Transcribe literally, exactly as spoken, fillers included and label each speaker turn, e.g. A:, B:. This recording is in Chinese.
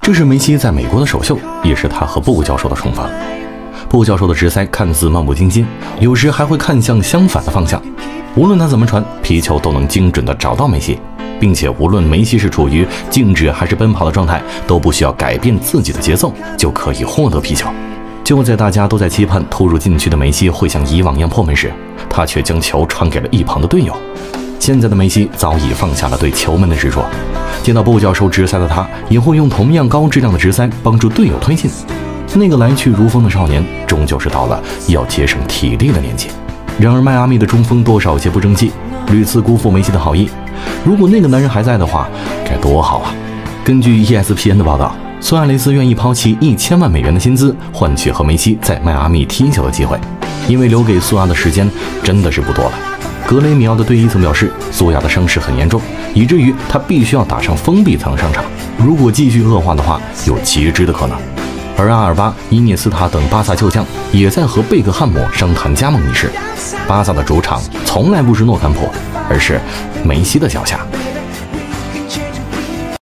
A: 这是梅西在美国的首秀，也是他和布教授的重逢。布教授的直塞看似漫不经心，有时还会看向相反的方向。无论他怎么传，皮球都能精准地找到梅西，并且无论梅西是处于静止还是奔跑的状态，都不需要改变自己的节奏就可以获得皮球。就在大家都在期盼突入禁区的梅西会像以往一样破门时，他却将球传给了一旁的队友。现在的梅西早已放下了对球门的执着，见到布教授直塞的他，也会用同样高质量的直塞帮助队友推进。那个来去如风的少年，终究是到了要节省体力的年纪。然而迈阿密的中锋多少有些不争气，屡次辜负梅西的好意。如果那个男人还在的话，该多好啊！根据 E S P N 的报道，苏亚雷斯愿意抛弃一千万美元的薪资，换取和梅西在迈阿密踢球的机会，因为留给苏亚的时间真的是不多了。格雷米奥的队医曾表示，苏亚的伤势很严重，以至于他必须要打上封闭舱上场。如果继续恶化的话，有截肢的可能。而阿尔巴、伊涅斯塔等巴萨旧将也在和贝克汉姆商谈加盟一事。巴萨的主场从来不是诺坎普，而是梅西的脚下。